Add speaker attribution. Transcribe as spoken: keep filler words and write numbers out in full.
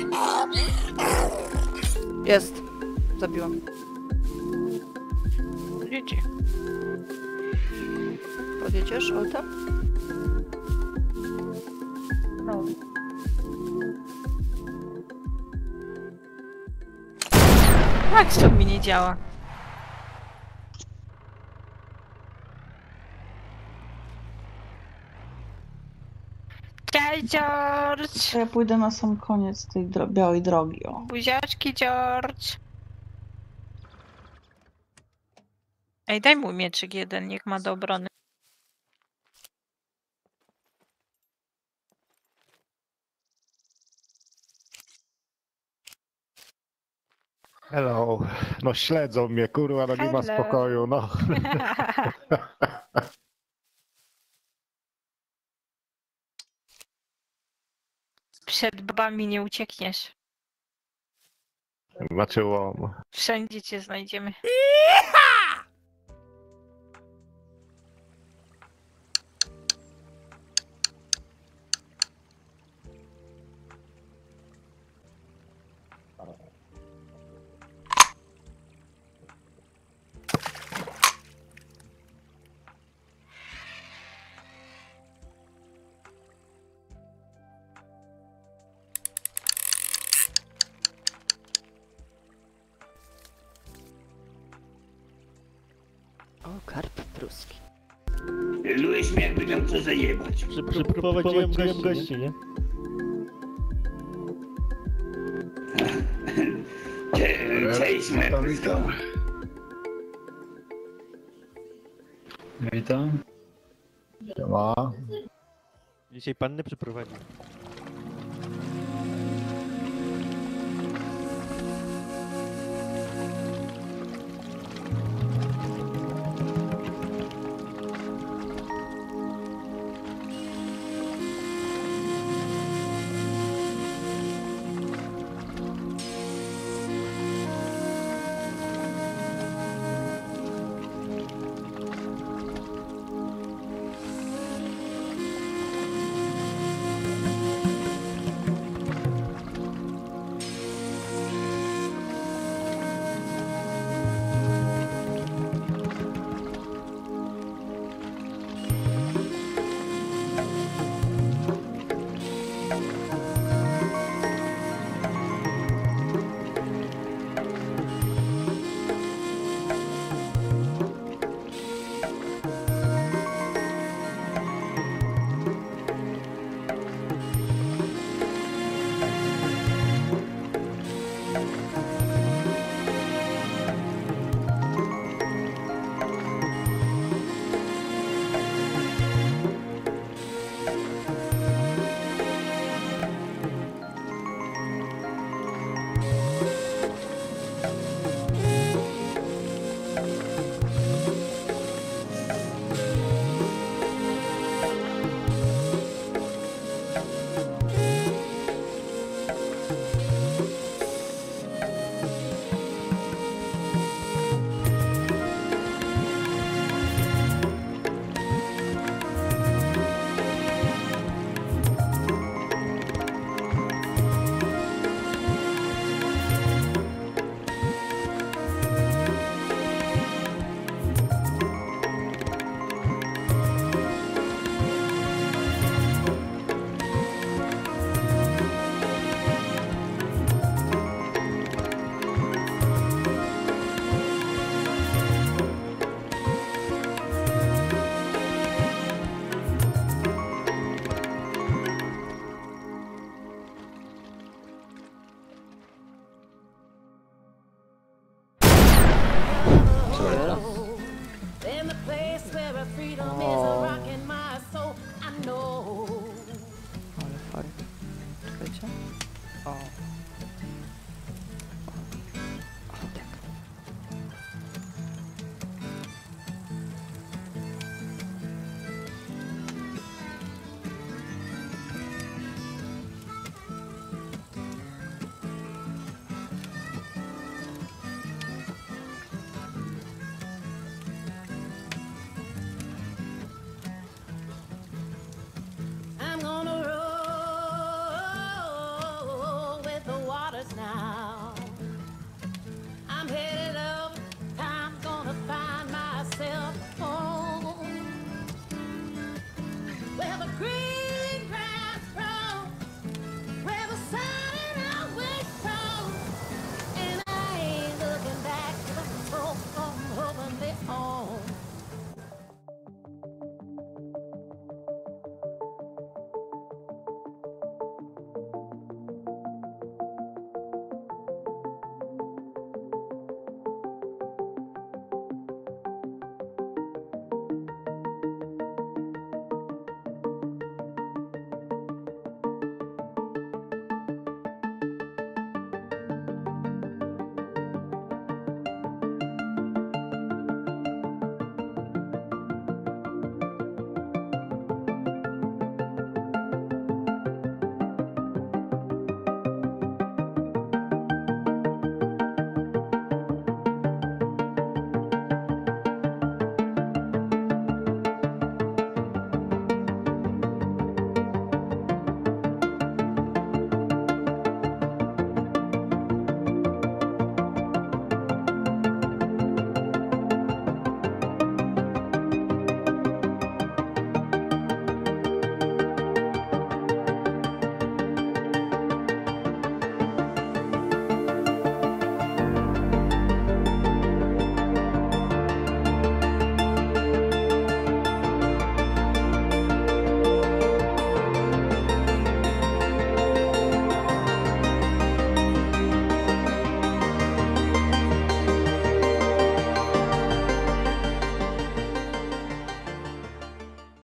Speaker 1: Jest. Zabiłam.
Speaker 2: Jedzie.
Speaker 1: Podjedziesz autem?
Speaker 2: No. Jak to mi nie działa? Cześć, George!
Speaker 3: Ja pójdę na sam koniec tej dro białej drogi, o.
Speaker 2: Buziaczki, George! Ej, daj mu mieczyk jeden, niech ma do obrony.
Speaker 4: Hello. No śledzą mnie, kurwa, no nie ma
Speaker 2: Hello.
Speaker 4: spokoju, no.
Speaker 2: Przed babami nie uciekniesz.
Speaker 4: Znaczy łom.
Speaker 2: Wszędzie cię znajdziemy.
Speaker 1: O, karp pruski.
Speaker 5: Lueś mnie, jakby miał co zajebać.
Speaker 6: Przyprowadziłem gości, gości, nie?
Speaker 5: Cze- Cześć, Merko.
Speaker 7: Witam.
Speaker 4: Siema.
Speaker 6: Dzisiaj panny przyprowadził.
Speaker 1: Ale fajnie. Czekajcie. O. O, tak.
Speaker 8: I'm gonna